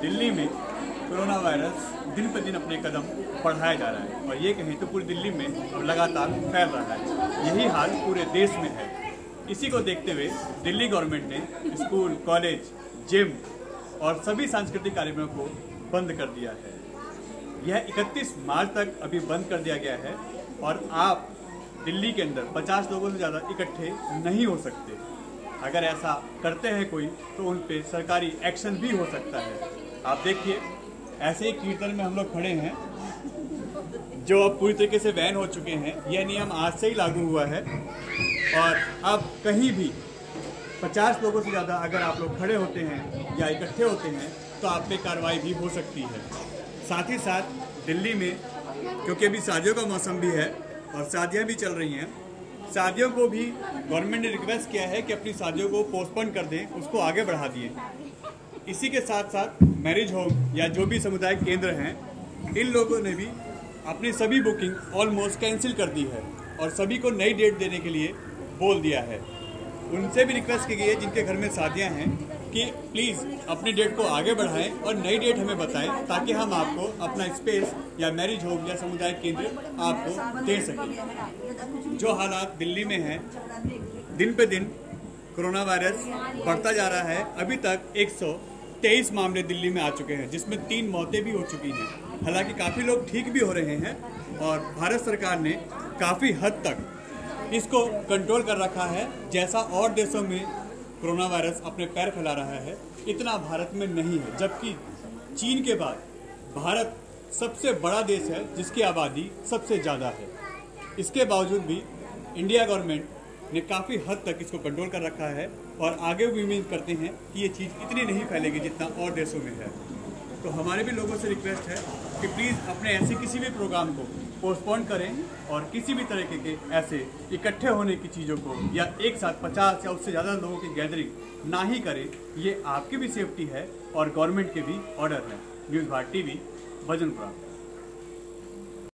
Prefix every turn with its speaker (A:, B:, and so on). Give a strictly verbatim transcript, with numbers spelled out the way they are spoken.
A: दिल्ली में corona virus दिन पर दिन अपने कदम बढ़ाया जा रहा है और ये कहें तो पूरी दिल्ली में अब लगातार फैल रहा है। यही हाल पूरे देश में है। इसी को देखते हुए दिल्ली गवर्नमेंट ने स्कूल, कॉलेज, जिम और सभी सांस्कृतिक कार्यक्रमों को बंद कर दिया है। यह इकतीस मार्च तक अभी बंद कर दिया गया है और आप दिल्ली के अंदर पचास लोगों से ज़्यादा इकट्ठे नहीं हो सकते। अगर ऐसा करते हैं कोई तो उन पे सरकारी एक्शन भी हो सकता है। आप देखिए, ऐसे ही कीर्तन में हम लोग खड़े हैं जो अब पूरी तरीके से बैन हो चुके हैं। यह नियम आज से ही लागू हुआ है और अब कहीं भी पचास लोगों से ज़्यादा अगर आप लोग खड़े होते हैं या इकट्ठे होते हैं तो आप पे कार्रवाई भी हो सकती है। साथ ही साथ दिल्ली में क्योंकि अभी शादियों का मौसम भी है और शादियां भी चल रही हैं, शादियों को भी गवर्नमेंट ने रिक्वेस्ट किया है कि अपनी शादियों को पोस्टपोन कर दें, उसको आगे बढ़ा दिए। इसी के साथ साथ मैरिज होम या जो भी समुदाय केंद्र हैं, इन लोगों ने भी अपनी सभी बुकिंग ऑलमोस्ट कैंसिल कर दी है और सभी को नई डेट देने के लिए बोल दिया है। उनसे भी रिक्वेस्ट की गई है जिनके घर में शादियां हैं कि प्लीज़ अपनी डेट को आगे बढ़ाएं और नई डेट हमें बताएं ताकि हम आपको अपना स्पेस या मैरिज होम या समुदाय केंद्र आपको दे सकें। जो हालात दिल्ली में हैं, दिन पे दिन कोरोना वायरस बढ़ता जा रहा है। अभी तक एक सौ तेईस मामले दिल्ली में आ चुके हैं जिसमें तीन मौतें भी हो चुकी हैं। हालांकि काफ़ी लोग ठीक भी हो रहे हैं और भारत सरकार ने काफ़ी हद तक इसको कंट्रोल कर रखा है। जैसा और देशों में कोरोना वायरस अपने पैर फैला रहा है, इतना भारत में नहीं है। जबकि चीन के बाद भारत सबसे बड़ा देश है जिसकी आबादी सबसे ज़्यादा है। इसके बावजूद भी इंडिया गवर्नमेंट ने काफ़ी हद तक इसको कंट्रोल कर रखा है और आगे भी उम्मीद करते हैं कि ये चीज़ इतनी नहीं फैलेगी जितना और देशों में है। तो हमारे भी लोगों से रिक्वेस्ट है कि प्लीज़ अपने ऐसे किसी भी प्रोग्राम को पोस्टपोन करें और किसी भी तरीके के ऐसे इकट्ठे होने की चीज़ों को या एक साथ पचास या उससे ज़्यादा लोगों की गैदरिंग ना ही करें। ये आपकी भी सेफ्टी है और गवर्नमेंट के भी ऑर्डर है। News Bharat TV, Bhajanpura.